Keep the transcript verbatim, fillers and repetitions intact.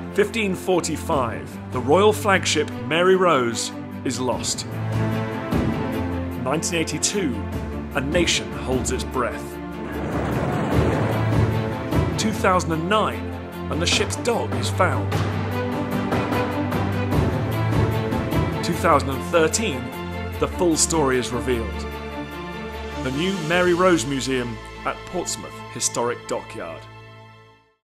fifteen forty-five, the royal flagship Mary Rose is lost. nineteen eighty-two, a nation holds its breath. two thousand nine, and the ship's dog is found. two thousand thirteen, the full story is revealed. The new Mary Rose Museum at Portsmouth Historic Dockyard.